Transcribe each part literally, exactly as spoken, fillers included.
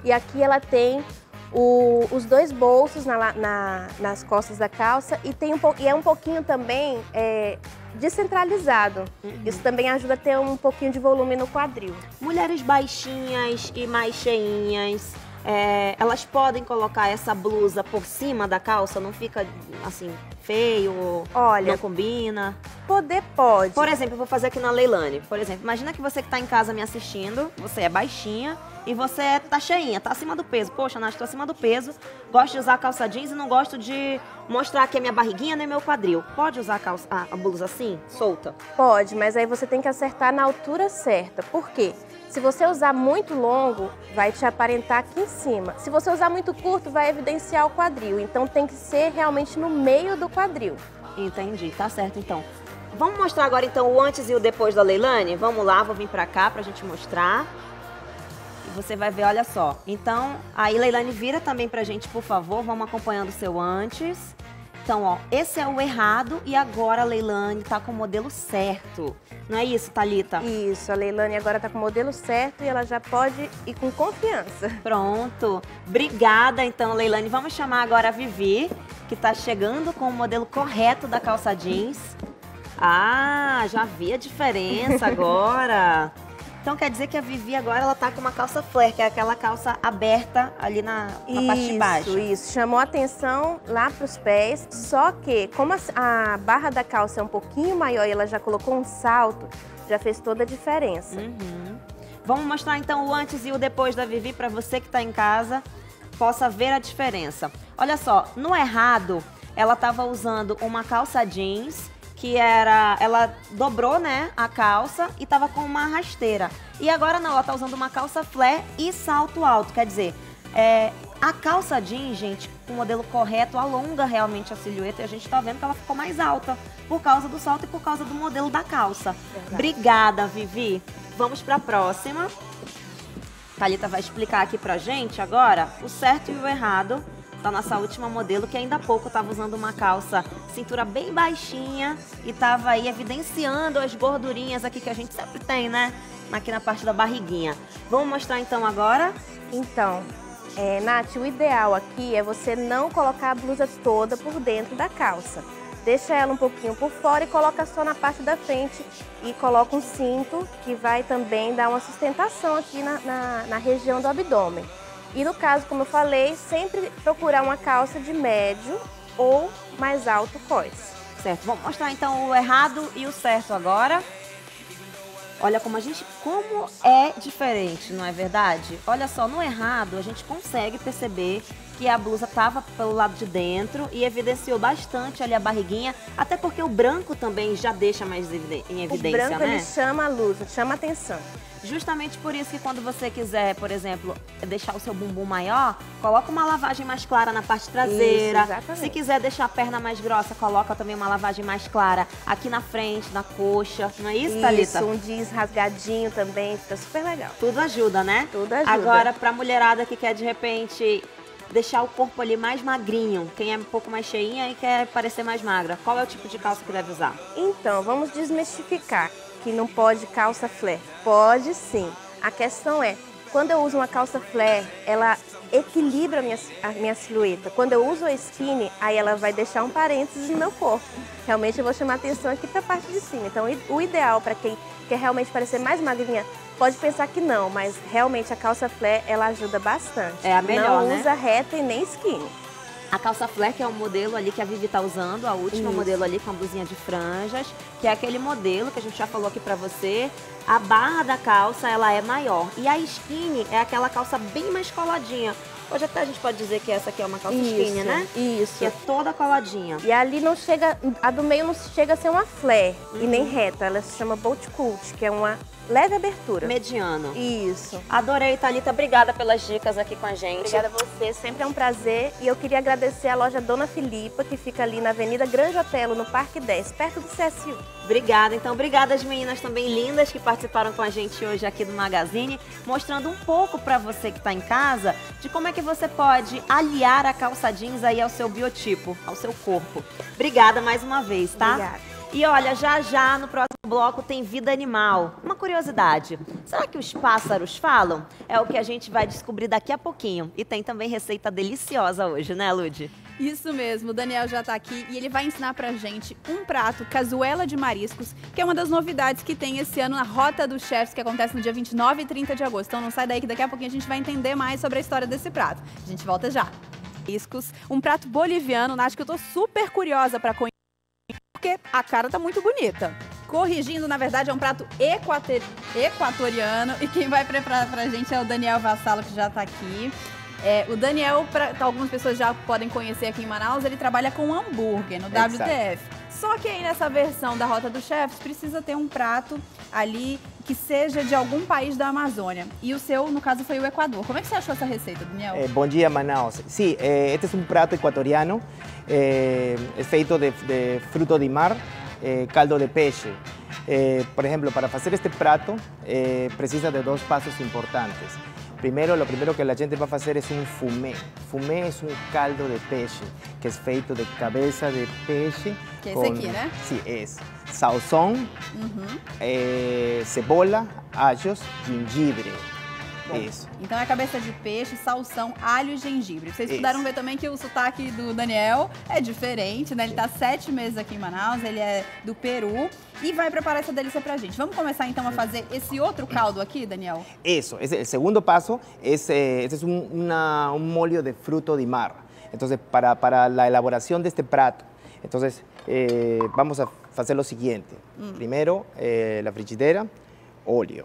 E aqui ela tem o, os dois bolsos na, na, nas costas da calça e, tem um, e é um pouquinho também é, descentralizado. Uhum. Isso também ajuda a ter um pouquinho de volume no quadril. Mulheres baixinhas e mais cheinhas, é, elas podem colocar essa blusa por cima da calça? Não fica assim feio? Olha, não combina? Poder pode. Por exemplo, eu vou fazer aqui na Leilane. Por exemplo, imagina que você que está em casa me assistindo, você é baixinha e você tá cheinha, tá acima do peso. Poxa, Nath, tô acima do peso, gosto de usar calça jeans e não gosto de mostrar aqui a minha barriguinha nem meu quadril. Pode usar a, calça, a, a blusa assim, solta? Pode, mas aí você tem que acertar na altura certa. Por quê? Se você usar muito longo, vai te aparentar aqui em cima. Se você usar muito curto, vai evidenciar o quadril. Então tem que ser realmente no meio do quadril. Entendi, tá certo então. Vamos mostrar agora então o antes e o depois da Leilane? Vamos lá, vou vir pra cá pra gente mostrar. E você vai ver, olha só. Então, aí Leilane, vira também pra gente, por favor. Vamos acompanhando o seu antes. Então, ó, esse é o errado e agora a Leilane tá com o modelo certo. Não é isso, Thalita? Isso, a Leilane agora tá com o modelo certo e ela já pode ir com confiança. Pronto. Obrigada, então, Leilane. Vamos chamar agora a Vivi, que tá chegando com o modelo correto da calça jeans. Ah, já vi a diferença agora. Então quer dizer que a Vivi agora ela tá com uma calça flare, que é aquela calça aberta ali na, na isso, parte de baixo. Isso, isso. Chamou a atenção lá pros pés, só que como a, a barra da calça é um pouquinho maior e ela já colocou um salto, já fez toda a diferença. Uhum. Vamos mostrar então o antes e o depois da Vivi para você que tá em casa possa ver a diferença. Olha só, no errado ela tava usando uma calça jeans que era, ela dobrou, né, a calça e tava com uma rasteira. E agora não, ela tá usando uma calça flare e salto alto, quer dizer, é, a calça jeans, gente, com o modelo correto, alonga realmente a silhueta e a gente tá vendo que ela ficou mais alta por causa do salto e por causa do modelo da calça. Verdade. Obrigada, Vivi. Vamos pra próxima. Thalita vai explicar aqui pra gente agora o certo e o errado da nossa última modelo, que ainda há pouco estava usando uma calça cintura bem baixinha e estava aí evidenciando as gordurinhas aqui que a gente sempre tem, né? Aqui na parte da barriguinha. Vamos mostrar então agora? Então, é, Nath, o ideal aqui é você não colocar a blusa toda por dentro da calça. Deixa ela um pouquinho por fora e coloca só na parte da frente e coloca um cinto que vai também dar uma sustentação aqui na, na, na região do abdômen. E no caso, como eu falei, sempre procurar uma calça de médio ou mais alto cós. Certo, vamos mostrar então o errado e o certo agora. Olha como a gente, como é diferente, não é verdade? Olha só, no errado a gente consegue perceber que a blusa estava pelo lado de dentro e evidenciou bastante ali a barriguinha, até porque o branco também já deixa mais em evidência, o branco, né? Ele chama a luz, chama a atenção. Justamente por isso que quando você quiser, por exemplo, deixar o seu bumbum maior, coloca uma lavagem mais clara na parte traseira. Isso, se quiser deixar a perna mais grossa, coloca também uma lavagem mais clara aqui na frente, na coxa. Não é isso, isso Thalita? Isso, um jeans rasgadinho também, fica super legal. Tudo ajuda, né? Tudo ajuda. Agora, pra mulherada que quer, de repente, deixar o corpo ali mais magrinho, quem é um pouco mais cheinha e quer parecer mais magra, qual é o tipo de calça que deve usar? Então, vamos desmistificar que não pode calça flare. Pode sim. A questão é, quando eu uso uma calça flare, ela equilibra a minha, a minha silhueta. Quando eu uso a skinny, aí ela vai deixar um parênteses no meu corpo. Realmente eu vou chamar atenção aqui para a parte de cima. Então, o ideal para quem quer realmente parecer mais magrinha, pode pensar que não, mas realmente a calça flare, ela ajuda bastante. É a melhor, não né? usa reta e nem skinny. A calça flare, que é o modelo ali que a Vivi tá usando, a última Isso. modelo ali com a blusinha de franjas, que é aquele modelo que a gente já falou aqui pra você. A barra da calça, ela é maior. E a skinny é aquela calça bem mais coladinha. Hoje até a gente pode dizer que essa aqui é uma calça Isso, skinny, né? Isso. Que é toda coladinha. E ali não chega, a do meio não chega a ser uma flare Uhum. e nem reta, ela se chama boat cut, que é uma leve abertura. Mediano. Isso. Adorei, Thalita. Obrigada pelas dicas aqui com a gente. Obrigada a você, sempre é um prazer. E eu queria agradecer a loja Dona Filipa, que fica ali na Avenida Grande Otelo, no Parque dez, perto do C S U. Obrigada. Então, obrigada às meninas também lindas que participaram com a gente hoje aqui do Magazine, mostrando um pouco para você que está em casa de como é que você pode aliar a calça jeans aí ao seu biotipo, ao seu corpo. Obrigada mais uma vez, tá? Obrigada. E olha, já já no próximo bloco tem vida animal. Uma curiosidade, será que os pássaros falam? É o que a gente vai descobrir daqui a pouquinho. E tem também receita deliciosa hoje, né, Lud? Isso mesmo, o Daniel já tá aqui e ele vai ensinar pra gente um prato, cazuela de mariscos, que é uma das novidades que tem esse ano na Rota dos Chefs, que acontece no dia vinte e nove e trinta de agosto. Então não sai daí que daqui a pouquinho a gente vai entender mais sobre a história desse prato. A gente volta já. Mariscos, um prato boliviano, Nath, que eu tô super curiosa pra conhecer, porque a cara tá muito bonita. Corrigindo, na verdade, é um prato equator... equatoriano e quem vai preparar pra gente é o Daniel Vassalo, que já tá aqui. É, o Daniel, pra, algumas pessoas já podem conhecer aqui em Manaus, ele trabalha com hambúrguer no W T F. Só que aí nessa versão da Rota dos Chefs precisa ter um prato ali que seja de algum país da Amazônia. E o seu, no caso, foi o Equador. Como é que você achou essa receita, Daniel? Eh, bom dia, Manaus. Sí, eh, este es un plato ecuatoriano, eh, es feito de, de fruto de mar, eh, caldo de peixe. Eh, por ejemplo, para hacer este plato eh, precisa de dos pasos importantes. Primero, lo primero que la gente va a hacer es un fumé. Fumé es un caldo de peixe, que es feito de cabeza de peixe. Que es esse aqui, né? Sí, es salsón, Uhum. eh, cebola, allos, gengibre. Bom, Isso. então é cabeça de peixe, salsão, alho e gengibre. Vocês Isso. puderam ver também que o sotaque do Daniel é diferente, né? Ele tá sete meses aqui em Manaus, ele é do Peru e vai preparar essa delícia pra gente. Vamos começar então a fazer esse outro caldo aqui, Daniel? Eso, es el segundo paso es, eh, este es un, una- un molio de fruto de mar. Entonces, para, para la elaboración de este plato, entonces eh, vamos a hacer lo siguiente. Primero, eh, la frigideira, óleo.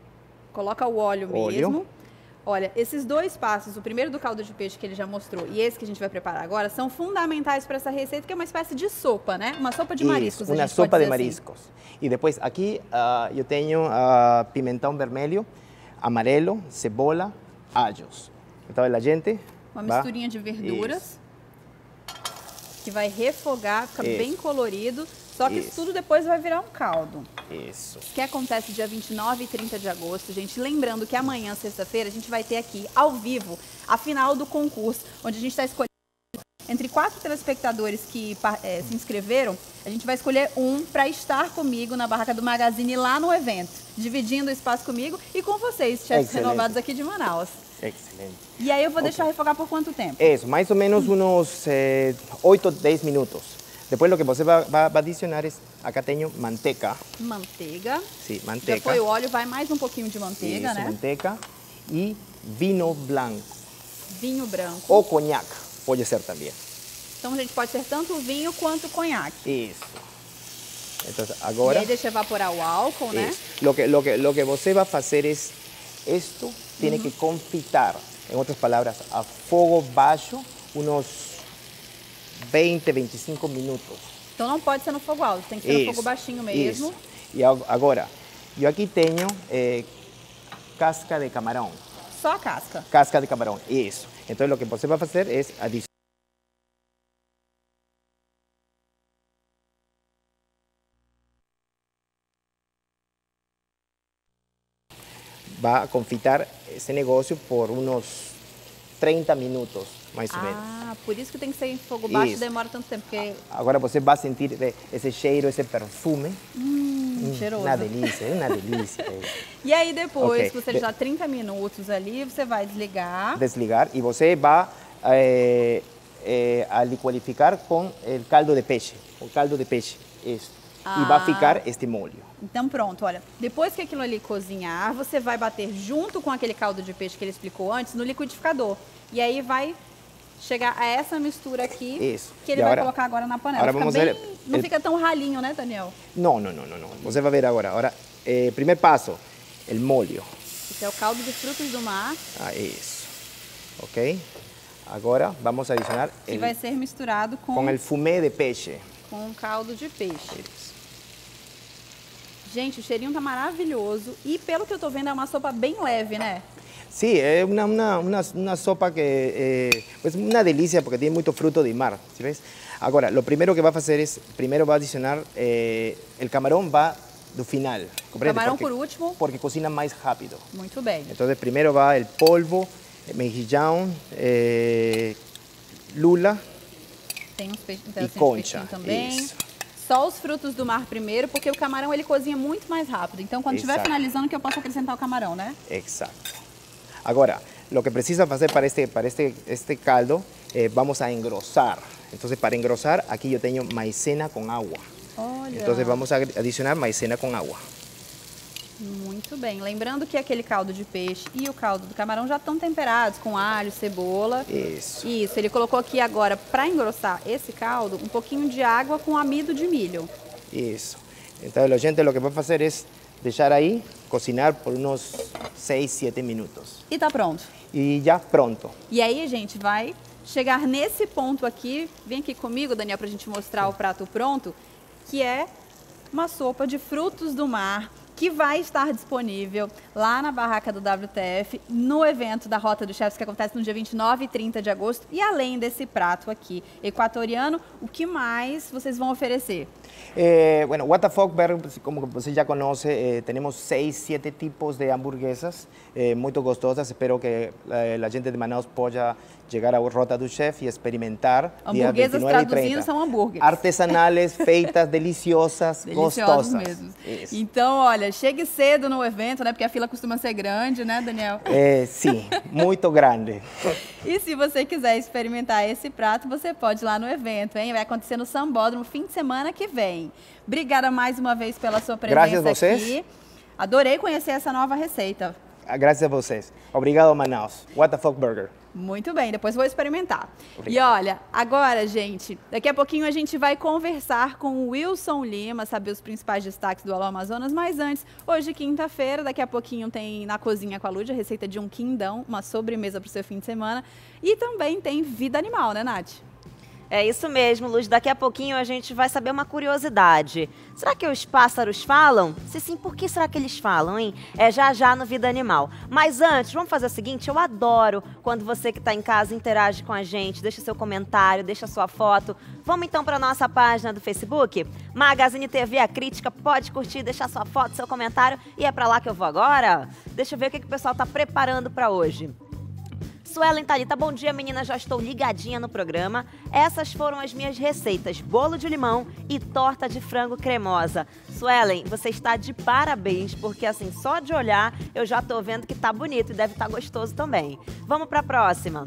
Coloca o óleo, Óleo. mesmo. Olha, esses dois passos, o primeiro do caldo de peixe que ele já mostrou e esse que a gente vai preparar agora, são fundamentais para essa receita, que é uma espécie de sopa, né? Uma sopa de mariscos, Isso, a uma gente pode sopa de dizer assim. mariscos. E depois aqui ah, eu tenho ah, pimentão vermelho, amarelo, cebola, alhos. Então a gente Uma vai- misturinha de verduras Isso. que vai refogar, fica Isso. bem colorido. Só que isso Isso. tudo depois vai virar um caldo. Isso. Que acontece dia vinte e nove e trinta de agosto, gente. Lembrando que amanhã, sexta-feira, a gente vai ter aqui, ao vivo, a final do concurso, onde a gente está escolhendo entre quatro telespectadores que eh, se inscreveram. A gente vai escolher um para estar comigo na Barraca do Magazine lá no evento, dividindo o espaço comigo e com vocês, chefes Excelente. renovados aqui de Manaus. Excelente. E aí eu vou deixar refogar por quanto tempo? Isso, mais ou menos uns eh, oito, dez minutos. Depois o que você vai, vai, vai adicionar é, acá tenho manteca. Manteiga. Sim, Já manteca. foi o óleo, vai mais um pouquinho de manteiga, Isso, né? manteca e vinho branco. Vinho branco. Ou conhaque, pode ser também. Então a gente pode ter tanto vinho quanto conhaque. Isso. Então, E agora... aí deixa evaporar o álcool, né? Isso. Lo que, lo que, lo que você vai fazer é, esto tiene que confitar, em outras palavras, a fogo baixo, uns vinte, vinte e cinco minutos. Então não pode ser no fogo alto, tem que ser no fogo baixinho mesmo. Isso. E ag- agora, eu aqui tenho eh, casca de camarão. Só a casca. Casca de camarão, isso. Então, o que você vai fazer é adicionar. Vai confitar esse negócio por uns trinta minutos, mais ou menos. Ah, por isso que tem que ser em fogo baixo e Isso. demora tanto tempo, porque Agora você vai sentir eh, esse cheiro, esse perfume. hum, cheiroso. Uma delícia, é uma delícia. E aí depois Ok. que você De- deixar trinta minutos ali, você vai desligar. Desligar e você vai eh, eh, a liquidificar com o caldo de peixe. O caldo de peixe, isso. E vai Ah. ficar este molho. Então pronto, olha, depois que aquilo ali cozinhar, você vai bater junto com aquele caldo de peixe que ele explicou antes no liquidificador. E aí vai chegar a essa mistura aqui, Isso. que ele E vai agora- colocar agora na panela. agora Fica vamos bem- ver Não el- fica tão ralinho, né, Daniel? Não, não, não, não, não. Você vai ver agora. Agora, eh, primeiro passo, o molho. Esse é o caldo de frutos do mar, Ah, isso. Ok? Agora vamos adicionar que el- vai ser misturado com, com o fumê de peixe. com o caldo de peixe. Isso. Gente, o cheirinho tá maravilhoso e pelo que eu tô vendo é uma sopa bem leve, né? Sí, es una, una, una, una sopa que eh, es una delicia porque tiene mucho fruto de mar, ¿sí ves? Ahora, lo primero que va a hacer es, primero va a adicionar, eh, el camarón va do final, ¿comprende? Camarão porque, por último. porque cocina más rápido. Muito bem. Entonces, primero va el polvo, el mejillón, eh, lula Tem uns peixes, um y pedacinho de concha. peixinho também. Isso. só os frutos do mar primeiro, porque o camarão ele cozinha muito mais rápido. Então, quando estiver finalizando, que eu posso acrescentar o camarão, né? Exacto. Ahora, lo que precisa hacer para este, para este, este caldo, eh, vamos a engrosar. Entonces, para engrosar, aquí yo tengo maicena con agua. Olha. Entonces, vamos a adicionar maicena con agua. Muito bem. Lembrando que aquele caldo de peixe e o caldo do camarão já estão temperados com alho, cebola. Isso. Isso. Ele colocou aqui agora, para engrossar esse caldo, um pouquinho de água com amido de milho. Isso. Então, a gente lo que vai fazer é deixar aí, cocinar por uns seis, sete minutos. E tá pronto. E já pronto. E aí, gente, vai chegar nesse ponto aqui. Vem aqui comigo, Daniel, pra gente mostrar o prato pronto, que é uma sopa de frutos do mar, que vai estar disponível lá na barraca do W T F, no evento da Rota dos Chefs, que acontece no dia vinte e nove e trinta de agosto. E além desse prato aqui equatoriano, o que mais vocês vão oferecer? Eh, bueno, What the Fuck Burger, como você já conhece, eh, temos seis, sete tipos de hamburguesas eh, muito gostosas. Espero que eh, a gente de Manaus possa chegar à Rota do Chef e experimentar. Hamburguesas traduzindo são hambúrgueres. Artesanais, feitas, deliciosas, Deliciosas gostosas. mesmo. Isso. Então, olha, chegue cedo no evento, né? Porque a fila costuma ser grande, né, Daniel? Eh, sim, muito grande. E se você quiser experimentar esse prato, você pode ir lá no evento, hein? Vai acontecer no Sambódromo fim de semana que vem. Obrigada mais uma vez pela sua presença Graças a vocês. aqui. Adorei conhecer essa nova receita. Graças a vocês. Obrigado, Manaus. What the Fuck Burger. Muito bem, depois vou experimentar. Obrigado. E olha, agora, gente, daqui a pouquinho a gente vai conversar com o Wilson Lima, saber os principais destaques do Alô Amazonas, mas antes, hoje quinta-feira, daqui a pouquinho tem Na Cozinha com a Lúdia, a receita de um quindão, uma sobremesa para o seu fim de semana, e também tem Vida Animal, né, Nath? É isso mesmo, Luz. Daqui a pouquinho a gente vai saber uma curiosidade. Será que os pássaros falam? Se sim, por que será que eles falam, hein? É já já no Vida Animal. Mas antes, vamos fazer o seguinte, eu adoro quando você que está em casa interage com a gente, deixa seu comentário, deixa sua foto. Vamos então para a nossa página do Facebook? Magazine T V, a crítica, pode curtir, deixar sua foto, seu comentário. E é para lá que eu vou agora? Deixa eu ver o que, que o pessoal está preparando para hoje. Suelen Thalita, bom dia meninas, já estou ligadinha no programa. Essas foram as minhas receitas, bolo de limão e torta de frango cremosa. Suelen, você está de parabéns, porque assim, só de olhar eu já estou vendo que tá bonito e deve estar gostoso também. Vamos para a próxima.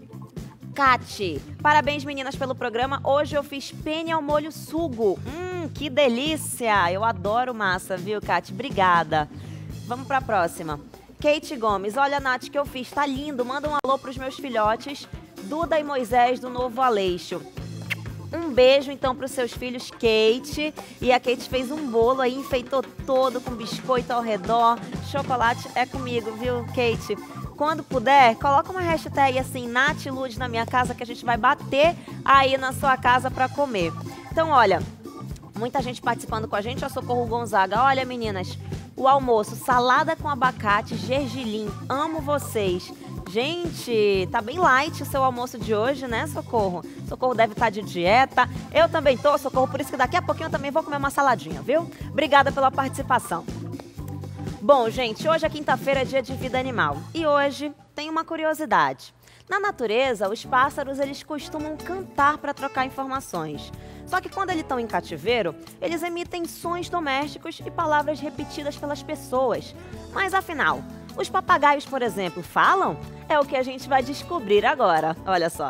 Cati, parabéns meninas pelo programa, hoje eu fiz penne ao molho sugo. Hum, que delícia, eu adoro massa, viu Cati? Obrigada. Vamos para a próxima. Kate Gomes, olha, Nath, que eu fiz, tá lindo. Manda um alô pros meus filhotes, Duda e Moisés, do Novo Aleixo. Um beijo, então, pros seus filhos, Kate. E a Kate fez um bolo aí, enfeitou todo com biscoito ao redor. Chocolate é comigo, viu, Kate? Quando puder, coloca uma hashtag assim, Nath Luz na minha casa, que a gente vai bater aí na sua casa pra comer. Então, olha, muita gente participando com a gente. A Socorro Gonzaga, olha, meninas, o almoço, salada com abacate, gergelim, amo vocês. Gente, tá bem light o seu almoço de hoje, né, Socorro? Socorro deve estar de dieta, eu também tô, Socorro, por isso que daqui a pouquinho eu também vou comer uma saladinha, viu? Obrigada pela participação. Bom, gente, hoje é quinta-feira, é dia de Vida Animal. E hoje tem uma curiosidade. Na natureza, os pássaros, eles costumam cantar para trocar informações. Só que quando eles estão em cativeiro, eles emitem sons domésticos e palavras repetidas pelas pessoas. Mas afinal, os papagaios, por exemplo, falam? É o que a gente vai descobrir agora. Olha só.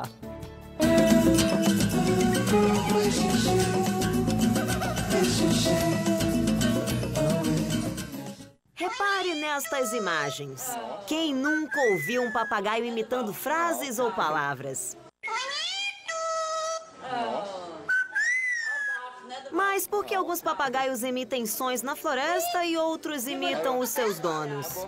Repare nestas imagens. Quem nunca ouviu um papagaio imitando frases ou palavras? Mas por que alguns papagaios emitem sons na floresta e outros imitam os seus donos?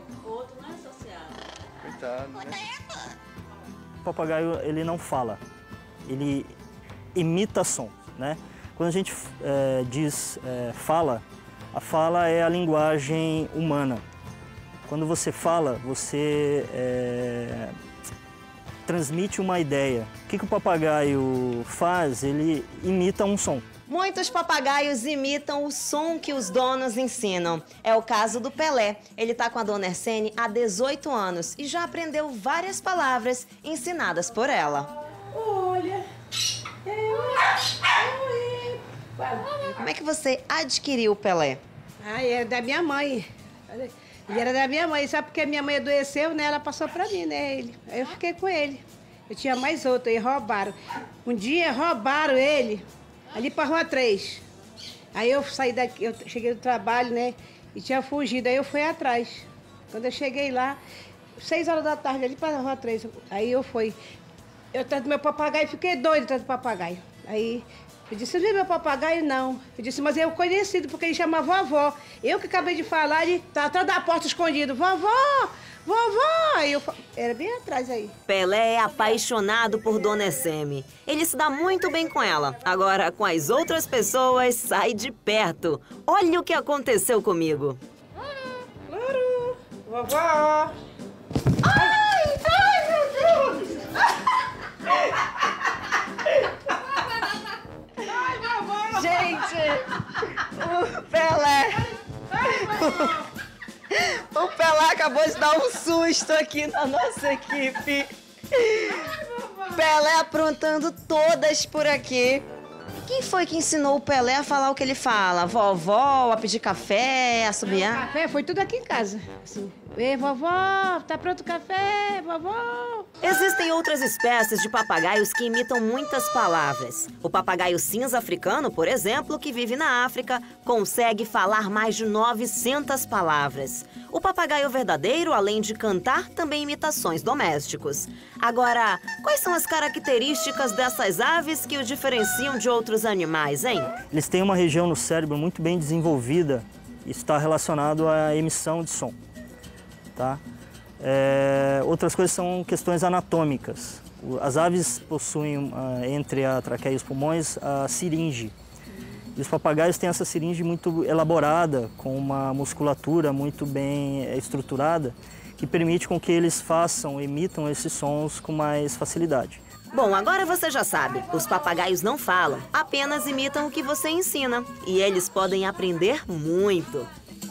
O papagaio, ele não fala, ele imita som, né? Quando a gente é, diz é, fala, a fala é a linguagem humana. Quando você fala, você é, transmite uma ideia. O que, que o papagaio faz? Ele imita um som. Muitos papagaios imitam o som que os donos ensinam. É o caso do Pelé. Ele está com a dona Ersene há dezoito anos e já aprendeu várias palavras ensinadas por ela. Olha, eu, eu, Como é que você adquiriu o Pelé? Ah, é da minha mãe. Ele era da minha mãe, só porque minha mãe adoeceu, né? Ela passou pra mim, né? Ele. Aí eu fiquei com ele. Eu tinha mais outro, aí roubaram. Um dia roubaram ele, ali pra Rua três. Aí eu saí daqui, eu cheguei do trabalho, né? E tinha fugido, aí eu fui atrás. Quando eu cheguei lá, seis horas da tarde, ali pra Rua três, aí eu fui. Eu atrás do meu papagaio, fiquei doido atrás do papagaio. Aí eu disse, não é meu papagaio, não. Eu disse, mas eu conhecido, porque ele chama vovó. Eu que acabei de falar, ele tá atrás da porta escondido. Vovó! Vovó! Aí eu, era bem atrás aí. Pelé é apaixonado por Dona Esseme. Ele se dá muito bem com ela. Agora, com as outras pessoas, sai de perto. Olha o que aconteceu comigo. Claro! Vovó! Ai! Ai, meu Deus! Ai, vovó! Gente, o Pelé... O Pelé acabou de dar um susto aqui na nossa equipe. Pelé aprontando todas por aqui. Quem foi que ensinou o Pelé a falar o que ele fala? Vovó, a pedir café, a assobiar? Café foi tudo aqui em casa. Assim, ei, vovó, tá pronto o café, vovó? Existem outras espécies de papagaios que imitam muitas palavras. O papagaio cinza africano, por exemplo, que vive na África, consegue falar mais de novecentas palavras. O papagaio verdadeiro, além de cantar, também imitações domésticos. Agora, quais são as características dessas aves que o diferenciam de outros animais, hein? Eles têm uma região no cérebro muito bem desenvolvida e está relacionado à emissão de som. Tá? É, outras coisas são questões anatômicas. As aves possuem, uh, entre a traqueia e os pulmões, a siringe. E os papagaios têm essa siringe muito elaborada, com uma musculatura muito bem estruturada, que permite com que eles façam, emitam esses sons com mais facilidade. Bom, agora você já sabe, os papagaios não falam, apenas imitam o que você ensina. E eles podem aprender muito.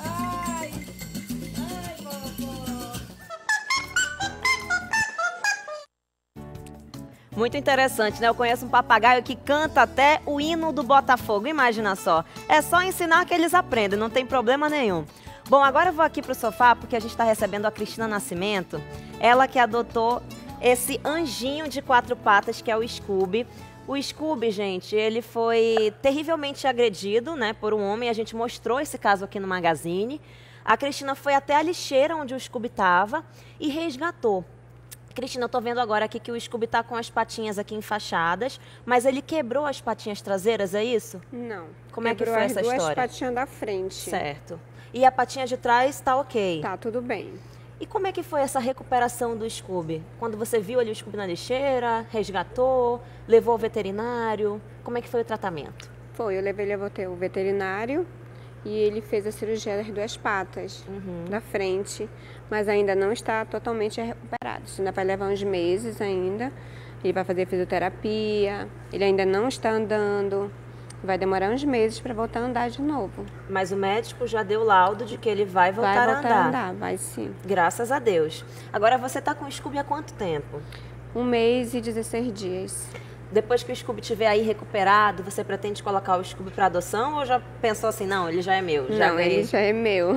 Muito interessante, né? Eu conheço um papagaio que canta até o hino do Botafogo, imagina só. É só ensinar que eles aprendem, não tem problema nenhum. Bom, agora eu vou aqui pro sofá porque a gente está recebendo a Cristina Nascimento, ela que adotou esse anjinho de quatro patas que é o Scooby. O Scooby, gente, ele foi terrivelmente agredido, né, por um homem, a gente mostrou esse caso aqui no Magazine. A Cristina foi até a lixeira onde o Scooby estava e resgatou. Cristina, eu tô vendo agora aqui que o Scooby tá com as patinhas aqui enfaixadas, mas ele quebrou as patinhas traseiras, é isso? Não. Como é que foi essa as duas história? patinhas da frente. Certo. E a patinha de trás tá ok? Tá, tudo bem. E como é que foi essa recuperação do Scooby? Quando você viu ali o Scooby na lixeira, resgatou, levou ao veterinário, como é que foi o tratamento? Foi, eu levei ele ao veterinário e ele fez a cirurgia das duas patas uhum. da frente, mas ainda não está totalmente recuperado. Isso ainda vai levar uns meses ainda. Ele vai fazer fisioterapia, ele ainda não está andando, vai demorar uns meses para voltar a andar de novo. Mas o médico já deu laudo de que ele vai voltar, vai voltar a andar. a andar, vai sim. Graças a Deus. Agora você está com o Scooby há quanto tempo? Um mês e dezesseis dias. Depois que o Scooby estiver aí recuperado, você pretende colocar o Scooby para adoção ou já pensou assim, não, ele já é meu? Já não, ganhei... ele já é meu.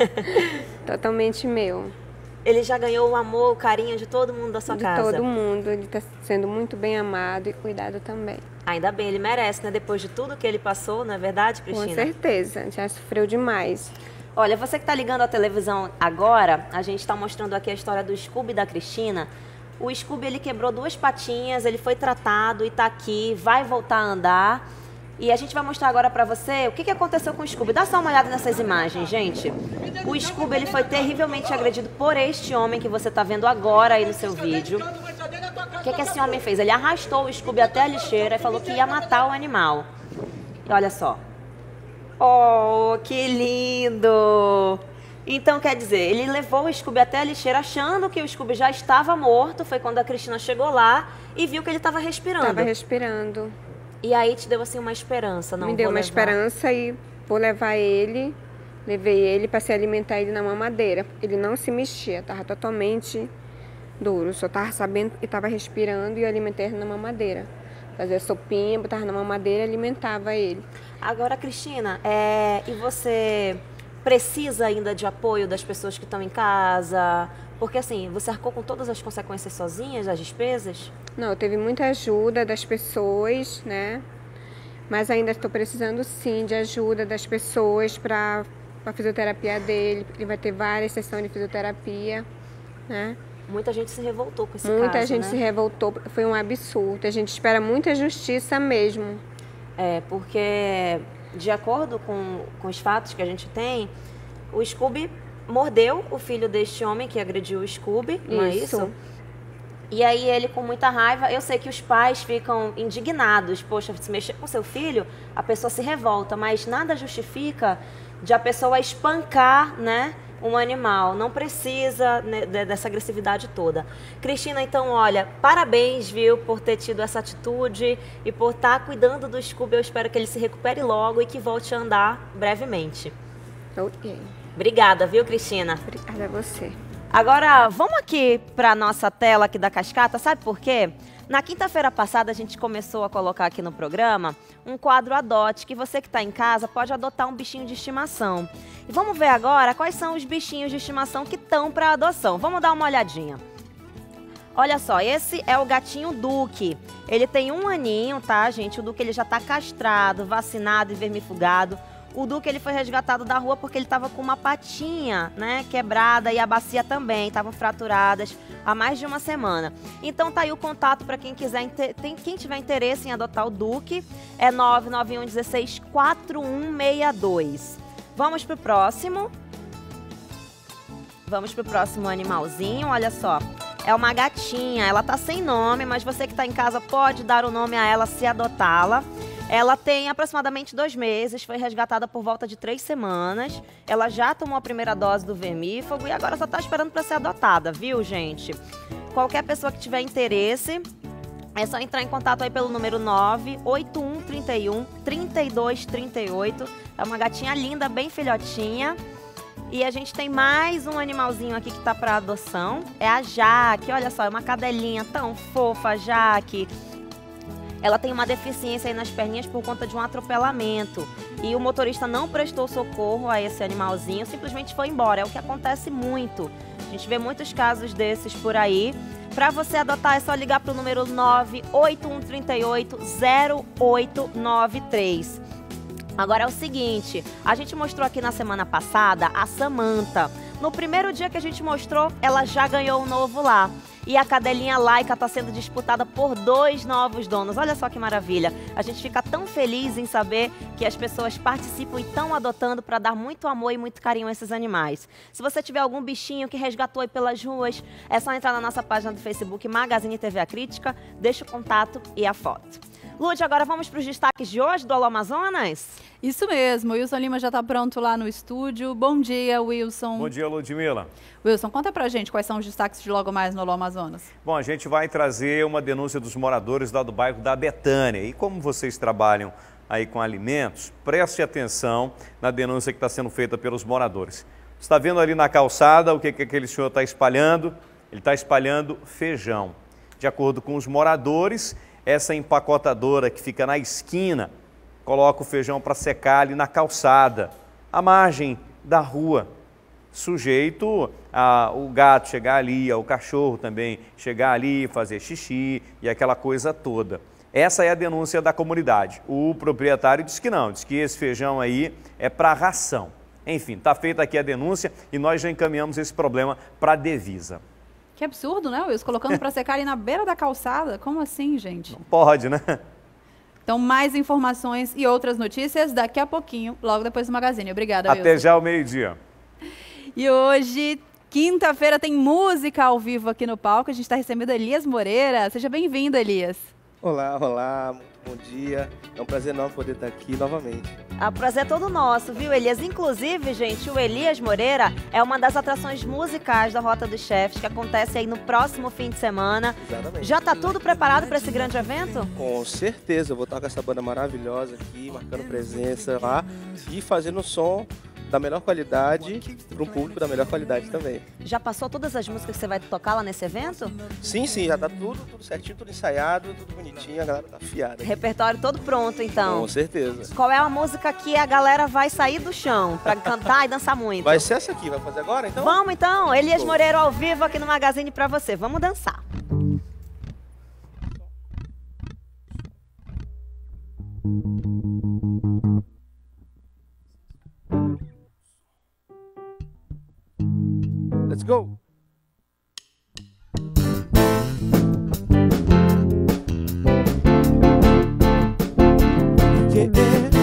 Totalmente meu. Ele já ganhou o amor, o carinho de todo mundo da sua de casa? De todo mundo. Ele está sendo muito bem amado e cuidado também. Ainda bem, ele merece, né? Depois de tudo que ele passou, não é verdade, Cristina? Com certeza, já sofreu demais. Olha, você que está ligando a televisão agora, a gente está mostrando aqui a história do Scooby e da Cristina. O Scooby, ele quebrou duas patinhas, ele foi tratado e está aqui, vai voltar a andar. E a gente vai mostrar agora para você o que, que aconteceu com o Scooby. Dá só uma olhada nessas imagens, gente. O Scooby, ele foi terrivelmente agredido por este homem que você está vendo agora aí no seu vídeo. O que, que esse homem fez? Ele arrastou o Scooby até a lixeira e falou que ia matar o animal. E olha só. Oh, que lindo! Então, quer dizer, ele levou o Scooby até a lixeira achando que o Scooby já estava morto. Foi quando a Cristina chegou lá e viu que ele estava respirando. Estava respirando. E aí te deu assim uma esperança, não? Me deu uma levar. esperança e vou levar ele, levei ele para se alimentar ele na mamadeira. Ele não se mexia, estava totalmente duro, só estava sabendo e estava respirando e eu alimentei ele na mamadeira. Fazia sopinha, botava na mamadeira e alimentava ele. Agora, Cristina, é... e você precisa ainda de apoio das pessoas que estão em casa? Porque assim, você arcou com todas as consequências sozinhas, as despesas? Não, eu teve muita ajuda das pessoas, né? Mas ainda estou precisando sim de ajuda das pessoas para a fisioterapia dele, porque ele vai ter várias sessões de fisioterapia, né? Muita gente se revoltou com esse Muita caso, gente né? se revoltou, foi um absurdo. A gente espera muita justiça mesmo. É, porque de acordo com, com os fatos que a gente tem, o Scooby mordeu o filho deste homem que agrediu o Scooby, não é isso? E aí ele com muita raiva, eu sei que os pais ficam indignados, poxa, se mexer com seu filho, a pessoa se revolta, mas nada justifica de a pessoa espancar, né, um animal, não precisa, né, dessa agressividade toda. Cristina, então, olha, parabéns, viu, por ter tido essa atitude e por estar cuidando do Scooby. Eu espero que ele se recupere logo e que volte a andar brevemente. Ok. Obrigada, viu, Cristina? Obrigada a você. Agora, vamos aqui para a nossa tela aqui da Cascata, sabe por quê? Na quinta-feira passada, a gente começou a colocar aqui no programa um quadro Adote, que você que está em casa pode adotar um bichinho de estimação. E vamos ver agora quais são os bichinhos de estimação que estão para adoção. Vamos dar uma olhadinha. Olha só, esse é o gatinho Duque. Ele tem um aninho, tá, gente? O Duque ele já está castrado, vacinado e vermifugado. O Duque ele foi resgatado da rua porque ele estava com uma patinha, né, quebrada, e a bacia também, estavam fraturadas há mais de uma semana. Então tá aí o contato para quem quiser, tem, quem tiver interesse em adotar o Duque, é nove nove um um seis quatro um seis dois. Vamos pro próximo. Vamos pro próximo animalzinho, olha só. É uma gatinha, ela tá sem nome, mas você que tá em casa pode dar o nome a ela se adotá-la. Ela tem aproximadamente dois meses, foi resgatada por volta de três semanas. Ela já tomou a primeira dose do vermífugo e agora só está esperando para ser adotada, viu, gente? Qualquer pessoa que tiver interesse, é só entrar em contato aí pelo número nove oito um três um, três dois três oito. É uma gatinha linda, bem filhotinha. E a gente tem mais um animalzinho aqui que está para adoção. É a Jaque, olha só, é uma cadelinha tão fofa, a Jaque. Ela tem uma deficiência aí nas perninhas por conta de um atropelamento. E o motorista não prestou socorro a esse animalzinho, simplesmente foi embora. É o que acontece muito. A gente vê muitos casos desses por aí. Para você adotar é só ligar para o número nove oito um três oito zero oito nove três. Agora é o seguinte, a gente mostrou aqui na semana passada a Samantha. No primeiro dia que a gente mostrou, ela já ganhou um novo lar. E a cadelinha Laika está sendo disputada por dois novos donos. Olha só que maravilha. A gente fica tão feliz em saber que as pessoas participam e estão adotando para dar muito amor e muito carinho a esses animais. Se você tiver algum bichinho que resgatou aí pelas ruas, é só entrar na nossa página do Facebook Magazine T V A Crítica, deixa o contato e a foto. Lúdia, agora vamos para os destaques de hoje do Alô Amazonas? Isso mesmo, o Wilson Lima já está pronto lá no estúdio. Bom dia, Wilson. Bom dia, Ludmila. Wilson, conta pra gente quais são os destaques de logo mais no Alô Amazonas. Bom, a gente vai trazer uma denúncia dos moradores lá do bairro da Betânia. E como vocês trabalham aí com alimentos, preste atenção na denúncia que está sendo feita pelos moradores. Você está vendo ali na calçada o que, que aquele senhor está espalhando? Ele está espalhando feijão. De acordo com os moradores, essa empacotadora que fica na esquina coloca o feijão para secar ali na calçada, à margem da rua, sujeito a o gato chegar ali, o cachorro também chegar ali, fazer xixi e aquela coisa toda. Essa é a denúncia da comunidade. O proprietário diz que não, diz que esse feijão aí é para ração. Enfim, está feita aqui a denúncia e nós já encaminhamos esse problema para a Devisa. Que absurdo, né, Wilson? Colocando para secar ali na beira da calçada. Como assim, gente? Não pode, né? Então, mais informações e outras notícias daqui a pouquinho, logo depois do Magazine. Obrigada, Até Wilson. já ao meio-dia. E hoje, quinta-feira, tem música ao vivo aqui no palco. A gente está recebendo Elias Moreira. Seja bem-vindo, Elias. Olá, olá, bom dia. É um prazer enorme poder estar aqui novamente. O prazer é todo nosso, viu, Elias? Inclusive, gente, o Elias Moreira é uma das atrações musicais da Rota dos Chefs, que acontece aí no próximo fim de semana. Exatamente. Já está tudo preparado para esse grande evento? Com certeza, eu vou estar com essa banda maravilhosa aqui, marcando presença lá e fazendo som da melhor qualidade para um público da melhor qualidade também. Já passou todas as músicas que você vai tocar lá nesse evento? Sim, sim, já tá tudo, tudo certinho, tudo ensaiado, tudo bonitinho, a galera tá afiada. Repertório todo pronto, então. Com certeza. Qual é a música que a galera vai sair do chão pra cantar e dançar muito? Vai ser essa aqui, vai fazer agora então? Vamos então, Elias Show. Moreira ao vivo aqui no Magazine pra você. Vamos dançar. Let's go! Yeah.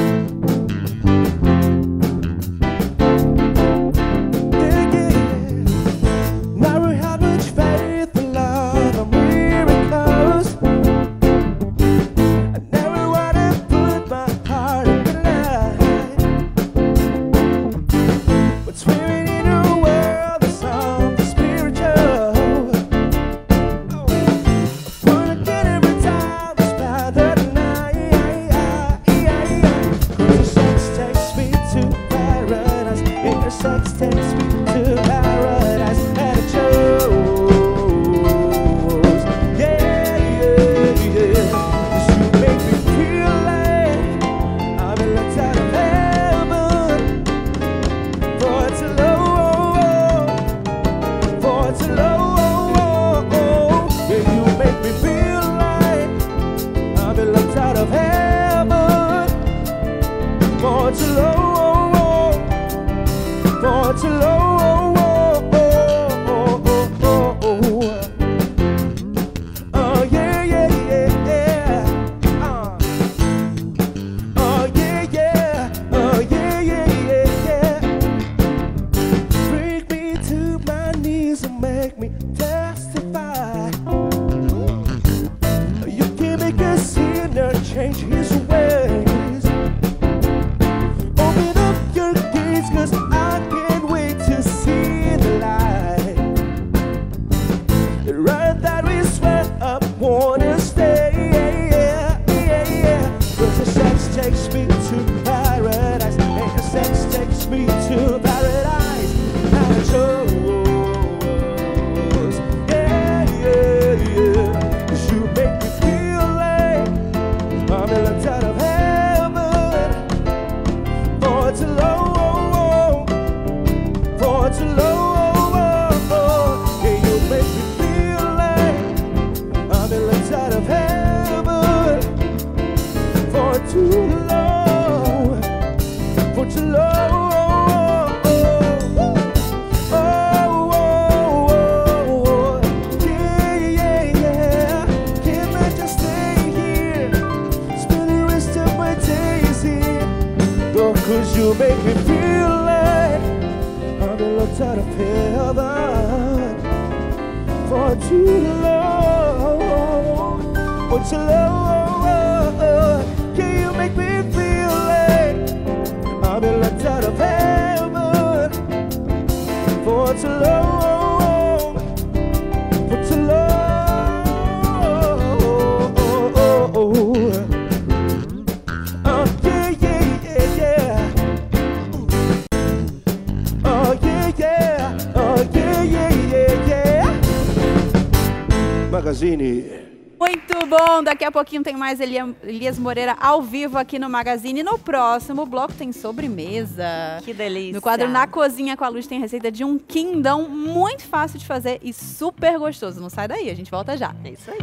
Magazine. Muito bom, daqui a pouquinho tem mais Elias Moreira ao vivo aqui no Magazine. No próximo bloco tem sobremesa. Que delícia. No quadro Na Cozinha com a Luz tem receita de um quindão muito fácil de fazer e super gostoso. Não sai daí, a gente volta já. É isso aí.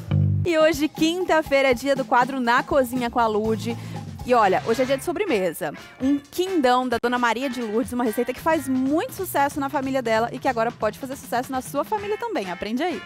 E hoje, quinta-feira, é dia do quadro Na Cozinha com a Lud. E olha, hoje é dia de sobremesa. Um quindão da Dona Maria de Lourdes, uma receita que faz muito sucesso na família dela e que agora pode fazer sucesso na sua família também. Aprende aí.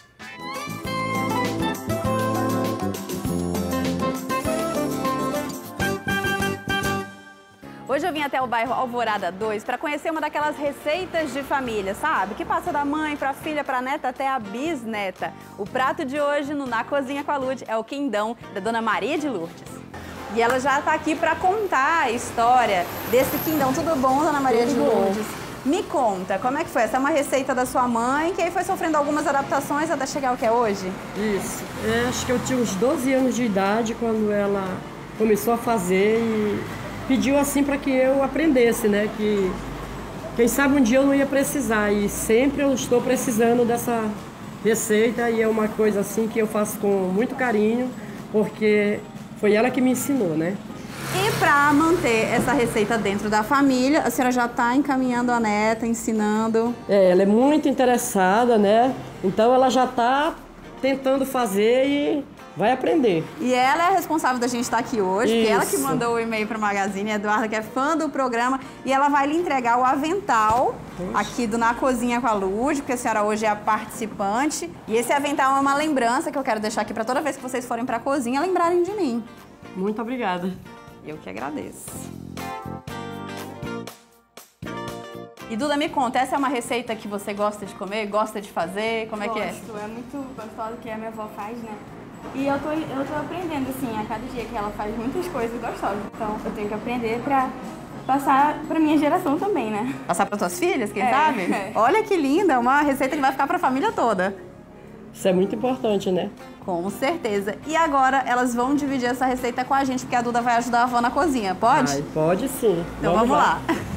Hoje eu vim até o bairro Alvorada dois para conhecer uma daquelas receitas de família, sabe? Que passa da mãe para a filha, para a neta, até a bisneta. O prato de hoje no Na Cozinha com a Lud é o quindão da Dona Maria de Lourdes. E ela já está aqui para contar a história desse quindão. Tudo bom, Dona Maria Tudo de Lourdes? Bom. Me conta, como é que foi? Essa é uma receita da sua mãe, que aí foi sofrendo algumas adaptações até chegar ao que é hoje? Isso. É, acho que eu tinha uns doze anos de idade quando ela começou a fazer e pediu assim para que eu aprendesse, né? Que quem sabe um dia eu não ia precisar e sempre eu estou precisando dessa receita e é uma coisa assim que eu faço com muito carinho, porque foi ela que me ensinou, né? E para manter essa receita dentro da família, a senhora já está encaminhando a neta, ensinando? É, ela é muito interessada, né? Então ela já está tentando fazer e vai aprender. E ela é a responsável da gente estar aqui hoje, Isso. porque ela que mandou o e-mail para o Magazine, a Eduarda, que é fã do programa, e ela vai lhe entregar o avental Poxa. aqui do Na Cozinha com a Lud, porque a senhora hoje é a participante. E esse avental é uma lembrança que eu quero deixar aqui para toda vez que vocês forem para a cozinha, lembrarem de mim. Muito obrigada. Eu que agradeço. E Duda, me conta, essa é uma receita que você gosta de comer, gosta de fazer? Como é Gosto, que é? é muito gostosa que a minha avó faz, né? E eu tô, eu tô aprendendo, assim, a cada dia que ela faz muitas coisas gostosas. Então eu tenho que aprender pra passar pra minha geração também, né? Passar para suas filhas, quem É, sabe? é. Olha que linda, uma receita que vai ficar para a família toda. Isso é muito importante, né? Com certeza. E agora elas vão dividir essa receita com a gente, porque a Duda vai ajudar a avó na cozinha, pode? Ai, pode sim. Então vamos, vamos lá. lá.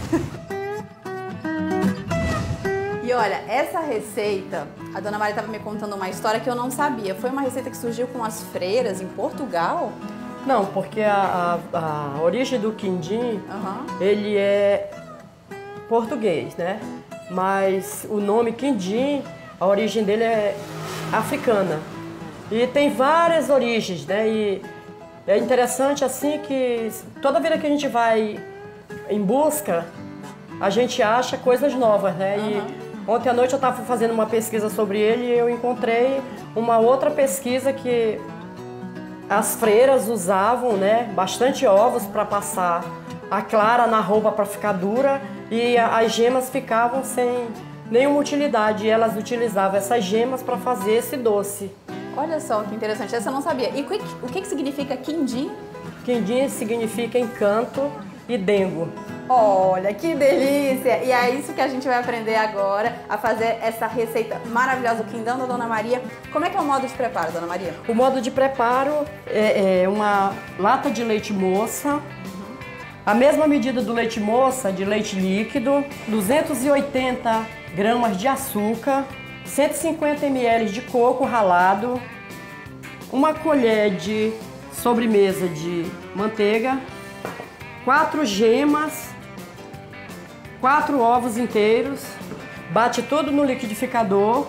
E olha, essa receita, a Dona Maria estava me contando uma história que eu não sabia. Foi uma receita que surgiu com as freiras em Portugal? Não, porque a, a, a origem do quindim, uhum. ele é português, né? Mas o nome quindim, a origem dele é africana. E tem várias origens, né? E é interessante assim que toda vida que a gente vai em busca, a gente acha coisas novas, né? Uhum. E ontem à noite eu estava fazendo uma pesquisa sobre ele e eu encontrei uma outra pesquisa que as freiras usavam, né, bastante ovos para passar a clara na roupa para ficar dura e as gemas ficavam sem nenhuma utilidade. E elas utilizavam essas gemas para fazer esse doce. Olha só que interessante, essa eu não sabia. E o que, que significa quindim? Quindim significa encanto e dengo. Olha, que delícia! E é isso que a gente vai aprender agora, a fazer essa receita maravilhosa, o quindão da Dona Maria. Como é que é o modo de preparo, Dona Maria? O modo de preparo é, é uma lata de leite moça, uhum. a mesma medida do leite moça, de leite líquido, duzentos e oitenta gramas de açúcar, cento e cinquenta mililitros de coco ralado, uma colher de sobremesa de manteiga, quatro gemas, quatro ovos inteiros, bate tudo no liquidificador.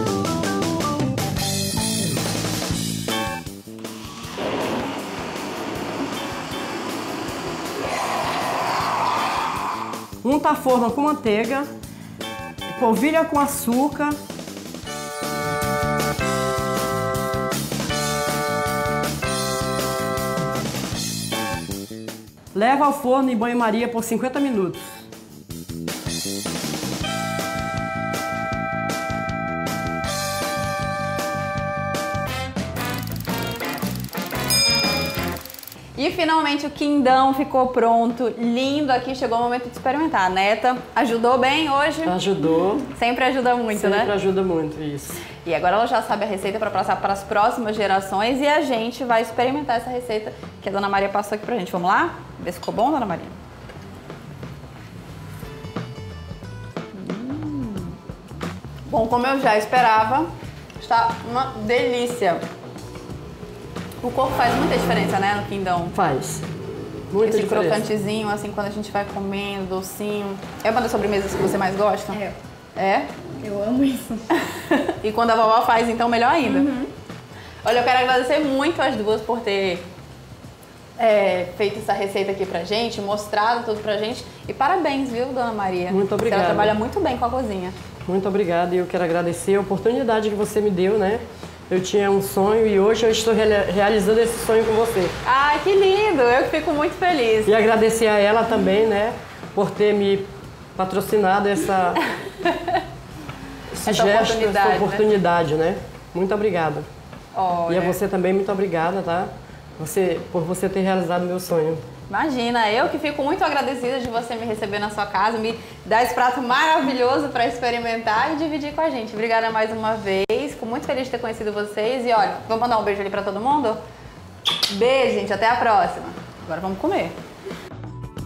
Unta a forma com manteiga, polvilha com açúcar. Leva ao forno em banho-maria por cinquenta minutos. E finalmente o quindão ficou pronto, lindo aqui, chegou o momento de experimentar. A neta ajudou bem hoje? Ajudou. Sempre ajuda muito, Sempre né? Sempre ajuda muito, isso. E agora ela já sabe a receita para passar para as próximas gerações e a gente vai experimentar essa receita que a Dona Maria passou aqui pra gente. Vamos lá? Ver se ficou bom, Dona Maria? Hum. Bom, como eu já esperava, está uma delícia. O coco faz muita diferença, né, no quindão? Faz. Muita Esse diferença. crocantezinho, assim, quando a gente vai comendo, docinho. É uma das sobremesas que você mais gosta? É. É? Eu amo isso. E quando a vovó faz, então, melhor ainda. Uhum. Olha, eu quero agradecer muito as duas por ter é, feito essa receita aqui pra gente, mostrado tudo pra gente. E parabéns, viu, Dona Maria? Muito obrigada. Ela trabalha muito bem com a cozinha. Muito obrigada e eu quero agradecer a oportunidade que você me deu, né? Eu tinha um sonho e hoje eu estou realizando esse sonho com você. Ai, que lindo! Eu que fico muito feliz. E agradecer a ela também, né? Por ter me patrocinado essa, esse essa gesto, oportunidade, essa oportunidade, né? né? Muito obrigada. Olha. E a você também, muito obrigada, tá? Você, por você ter realizado o meu sonho. Imagina, eu que fico muito agradecida de você me receber na sua casa, me dar esse prato maravilhoso para experimentar e dividir com a gente. Obrigada mais uma vez, fico muito feliz de ter conhecido vocês. E olha, vamos mandar um beijo ali para todo mundo? Beijo, gente, até a próxima. Agora vamos comer.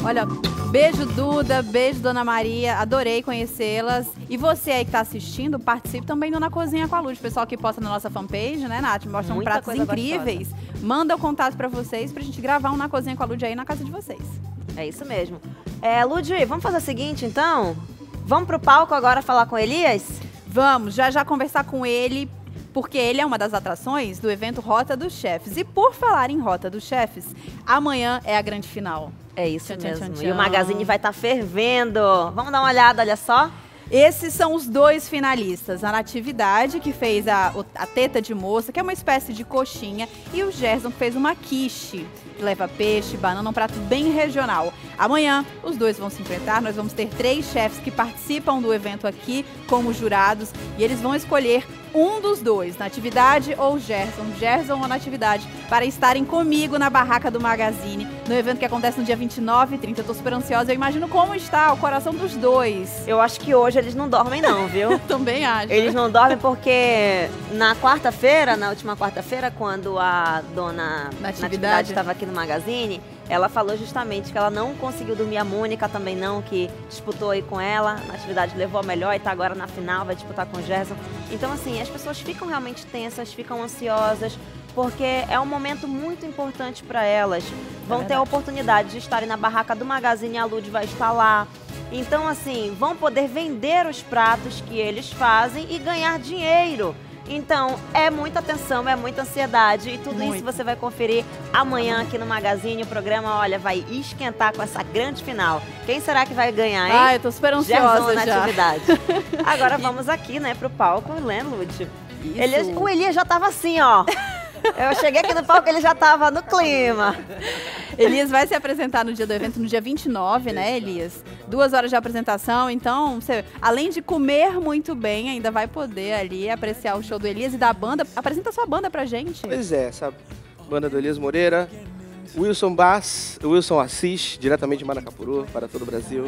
Olha, beijo Duda, beijo Dona Maria, adorei conhecê-las. E você aí que tá assistindo, participe também do Na Cozinha com a Lud. O pessoal que posta na nossa fanpage, né, Nath? Mostram Muita pratos coisa incríveis. gostosa. Manda o contato pra vocês pra gente gravar um Na Cozinha com a Lud aí na casa de vocês. É isso mesmo. É, Lud, vamos fazer o seguinte, então? Vamos pro palco agora falar com Elias? Vamos, já já conversar com ele, porque ele é uma das atrações do evento Rota dos Chefs. E por falar em Rota dos Chefs, amanhã é a grande final. É isso Tchan, tchan, mesmo. tchan, E o tchan. Magazine vai estar fervendo. Vamos dar uma olhada, olha só. Esses são os dois finalistas, a Natividade, que fez a, o- a teta de moça, que é uma espécie de coxinha, e o Gerson, que fez uma quiche, que leva peixe, banana, um prato bem regional. Amanhã, os dois vão se enfrentar, nós vamos ter três chefes que participam do evento aqui como jurados, e eles vão escolher um dos dois, Natividade ou Gerson, Gerson ou Natividade, para estarem comigo na barraca do Magazine, no evento que acontece no dia vinte e nove e trinta. Eu tô super ansiosa, eu imagino como está o coração dos dois. Eu acho que hoje eles não dormem não, viu? Também acho. Eles não dormem porque na quarta-feira, na última quarta-feira, quando a dona Natividade. Natividade estava aqui no Magazine, ela falou justamente que ela não conseguiu dormir, a Mônica também não, que disputou aí com ela, a Natividade levou a melhor e tá agora na final, vai disputar com o Gerson. Então, assim, as pessoas ficam realmente tensas, ficam ansiosas, porque é um momento muito importante para elas. Vão ter a oportunidade de estarem na barraca do Magazine, a Lud vai estar lá. Então, assim, vão poder vender os pratos que eles fazem e ganhar dinheiro. Então, é muita tensão, é muita ansiedade e tudo Muito. isso você vai conferir amanhã aqui no Magazine. O programa, olha, vai esquentar com essa grande final. Quem será que vai ganhar, hein? Ah, eu tô super ansiosa Gerson já. Natividade. Agora vamos aqui, né, pro palco, né, Lud? Elias, o Elias já tava assim, ó. Eu cheguei aqui no palco, ele já tava no clima. Elias vai se apresentar no dia do evento, no dia vinte e nove, né, Elias? Duas horas de apresentação, então, você, além de comer muito bem, ainda vai poder ali apreciar o show do Elias e da banda. Apresenta sua banda pra gente. Pois é, essa banda do Elias Moreira, Wilson Bass, Wilson Assis, diretamente de Maracapuru, para todo o Brasil.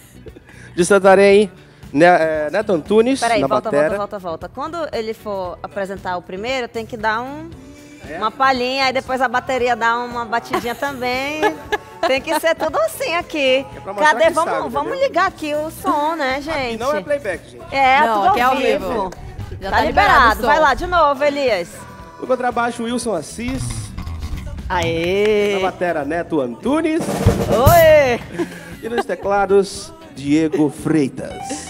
De Santarém, Ne é, Neto Antunes, Peraí, na volta, batera. volta, volta, volta. Quando ele for apresentar o primeiro, tem que dar um, uma palhinha, aí depois a bateria dá uma batidinha também. Tem que ser tudo assim aqui. pra mostrar Cadê? que Vamos, sabe, vamos entendeu? ligar aqui o som, né, gente? E não é playback, gente. É, Não, tudo aqui é ao ao vivo. vivo. Já Tá, tá liberado liberado. o som. Vai lá de novo, Elias. No contrabaixo, Wilson Assis. Aê! Na batera, Neto Antunes. Oi! E nos teclados, Diego Freitas.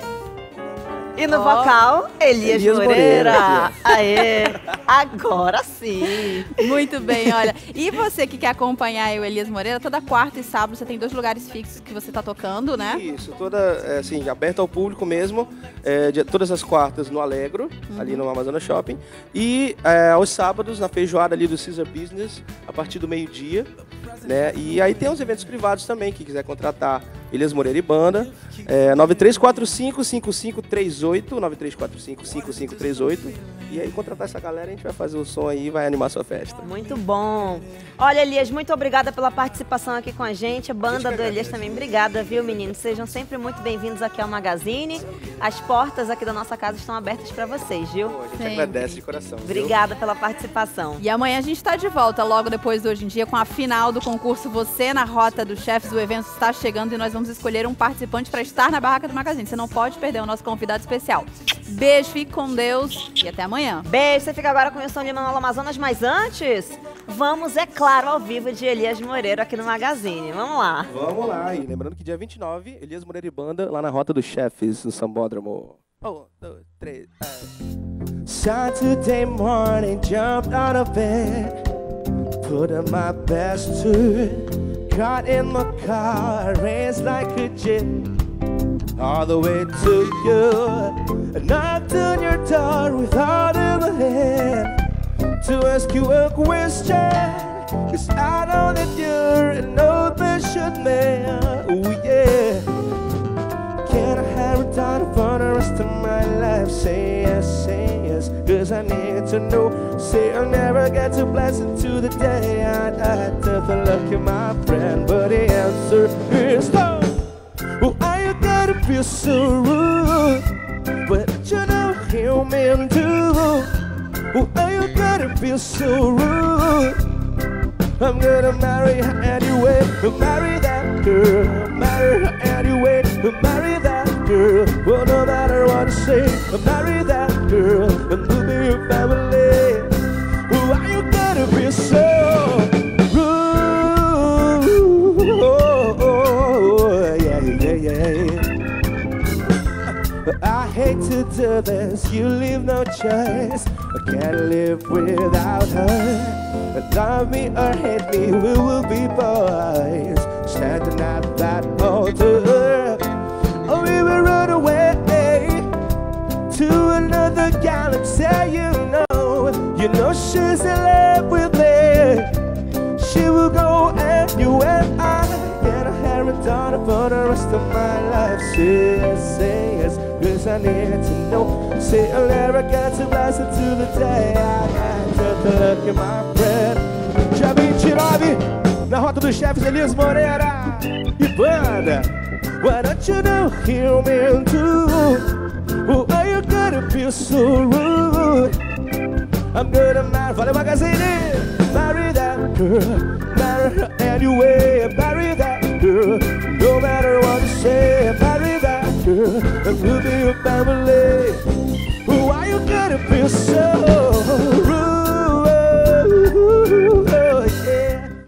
E no Ó. vocal, Elias, Elias Moreira. Moreira. Aê! Agora sim! Muito bem, olha. E você que quer acompanhar aí o Elias Moreira, toda quarta e sábado você tem dois lugares fixos que você tá tocando, né? Isso, toda, é, assim, aberta ao público mesmo, é, de- todas as quartas no Alegro, ali no Amazonas Shopping, e é, aos sábados na feijoada ali do Caesar Business, a partir do meio-dia, né? E aí tem uns eventos privados também, quem quiser contratar Elias Moreira e Banda, é, nove três quatro cinco, cinco cinco três oito, nove três quatro cinco, cinco cinco três oito, e aí contratar essa galera, a gente vai fazer o som aí e vai animar sua festa. Muito bom. Olha, Elias, muito obrigada pela participação aqui com a gente. A banda do Elias também, obrigada, viu, meninos? Sejam sempre muito bem-vindos aqui ao Magazine. As portas aqui da nossa casa estão abertas para vocês, viu? Pô, a gente Sempre. agradece de coração. viu? Obrigada pela participação. E amanhã a gente tá de volta, logo depois do Hoje em Dia, com a final do concurso Você na Rota dos Chefs. O evento está chegando e nós vamos escolher um participante para estar na barraca do Magazine. Você não pode perder o nosso convidado especial. Beijo, fique com Deus e até amanhã. Beijo, você fica agora com o Wilson Lima no Alô Amazonas, mas antes, vamos, é claro, ao vivo de Elias Moreira aqui no Magazine. Vamos lá. Vamos lá, e lembrando que dia vinte e nove, Elias Moreira e Banda, lá na Rota dos Chefes, no Sambódromo. Um, dois, três, é. Saturday morning, jumped out of bed, put on my best suit, got in my car, raced like a jet, all the way to you, and knocked on your door without ever hand, to ask you a question, cause I know that you're an old-fashioned man, oh yeah. Can I have a daughter for the rest of my life? Say yes, say yes, cause I need to know. Say I'll never get too blessed into the day I die. Tough and lucky, my friend, but the answer is no. Why you gotta be so rude? But you know human too. Why you gotta be so rude? I'm gonna marry her anyway. Marry that. girl, marry her anyway. Marry that girl, well, no matter what I say. Marry that girl, and we'll be your family. Why you gotta be so rude? Oh, oh, oh, yeah, yeah, yeah. I hate to do this, you leave no choice. I can't live without her. Love me or hate me, we will be boys, standing at that altar. Or we will run away to another galaxy, you know. You know she's in love with me. She will go anywhere. I get a hair and daughter for the rest of my life. Say yes, say yes, cause I need to know. Say I'll never get to blast it to the day I got to look at my friend. Dia vinte e nove, na Rota dos Chefes, Elias Moreira e banda. Why don't you know hear me too? Oh, why you gotta be so rude? I'm gonna marry, valeu Magazine. Marry that girl, marry her anyway. Marry that girl, no matter what you say. Marry that girl, and we'll be your family. Why you gotta be so